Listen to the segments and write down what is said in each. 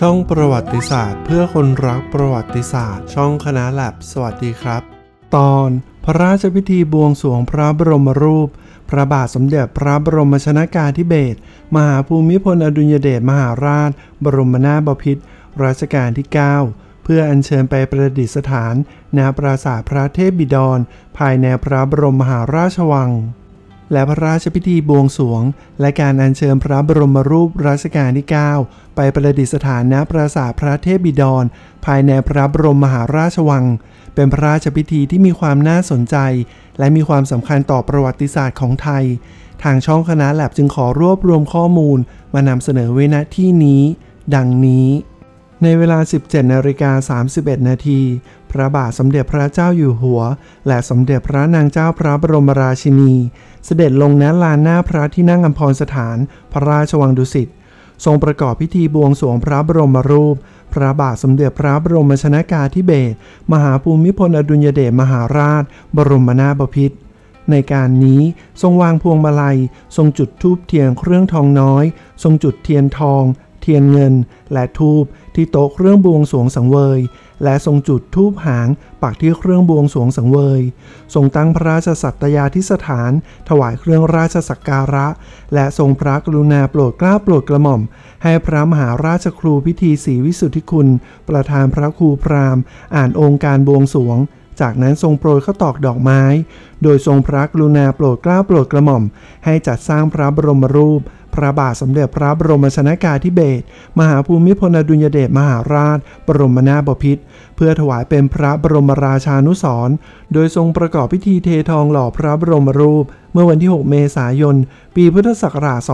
ช่องประวัติศาสตร์เพื่อคนรักประวัติศาสตร์ช่องคณะแลบสวัสดีครับตอนพระราชพิธีบวงสรวงพระบรมรูปพระบาทสมเด็จพระบรมชนกาธิเบศรมหาภูมิพลอดุลยเดชมหาราชบรมนาถบพิตรรัชกาลที่ 9 เพื่ออัญเชิญไปประดิษฐานณปราสาทพระเทพบิดรภายในพระบรมมหาราชวังและพระราชพิธีบวงสรวงและการอัญเชิญพระบรมรูปรัชกาลที่ 9 ไปประดิษฐานณปราสาทพระเทพบิดรภายในพระบรมมหาราชวังเป็นพระราชพิธีที่มีความน่าสนใจและมีความสำคัญต่อประวัติศาสตร์ของไทยทางช่องคณะแลบจึงขอรวบรวมข้อมูลมานำเสนอไว้ณที่นี้ดังนี้ในเวลา 17:31 นาทีพระบาทสมเด็จพระเจ้าอยู่หัวและสมเด็จพระนางเจ้าพระบรมราชินีเสด็จลงณลานหน้าพระที่นั่งอัมพรสถานพระราชวังดุสิตทรงประกอบพิธีบวงสรวงพระบรมรูปพระบาทสมเด็จพระบรมชนกาธิเบศรมหาภูมิพลอดุลยเดชมหาราชบรมนาถบพิตรในการนี้ทรงวางพวงมาลัยทรงจุดธูปเทียนเครื่องทองน้อยทรงจุดเทียนทองเทียนเงินและธูปที่โต๊ะเครื่องบวงสรวงสังเวยและทรงจุดธูปหางปักที่เครื่องบวงสรวงสังเวยทรงตั้งพระราชสัตยาธิสถานถวายเครื่องราชสักการะและทรงพระกรุณาโปรดเกล้าโปรดกระหม่อมให้พระมหาราชครูพิธีศรีวิสุทธิคุณประธานพระครูพราหมณ์อ่านองค์การบวงสรวงจากนั้นทรงโปรยข้าวตอกดอกไม้โดยทรงพระกรุณาโปรดเกล้าโปรดกระหม่อมให้จัดสร้างพระบรมรูปพระบาทสมเด็จพระบรมชนกาธิเบศรมหาภูมิพลอดุลยเดชมหาราชบรมนาถบพิตรเพื่อถวายเป็นพระบรมราชานุสรณ์โดยทรงประกอบพิธีเททองหล่อพระบรมรูปเมื่อวันที่ 6 เมษายน ปีพุทธศักราช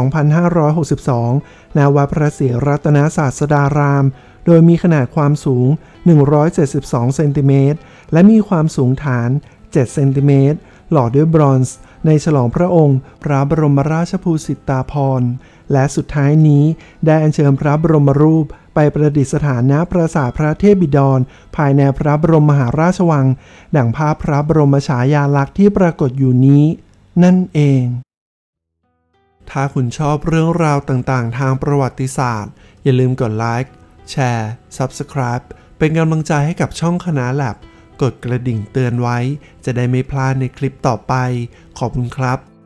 2562 ณ วัดพระศรีรัตนศาสดารามโดยมีขนาดความสูง 172 เซนติเมตรและมีความสูงฐาน 7 เซนติเมตรหล่อด้วยบรอนซ์ในฉลองพระองค์พระบรมราชภูสิตาภรณ์และสุดท้ายนี้ได้อัญเชิญพระบรมรูปไปประดิษฐานณปราสาทพระเทพบิดรภายในพระบรมมหาราชวังดังภาพพระบรมฉายาลักษณ์ที่ปรากฏอยู่นี้นั่นเองถ้าคุณชอบเรื่องราวต่างๆทางประวัติศาสตร์อย่าลืมกดไลค์แชร์ Subscribe เป็นกำลังใจให้กับช่องคณะแลบกดกระดิ่งเตือนไว้จะได้ไม่พลาดในคลิปต่อไปขอบคุณครับ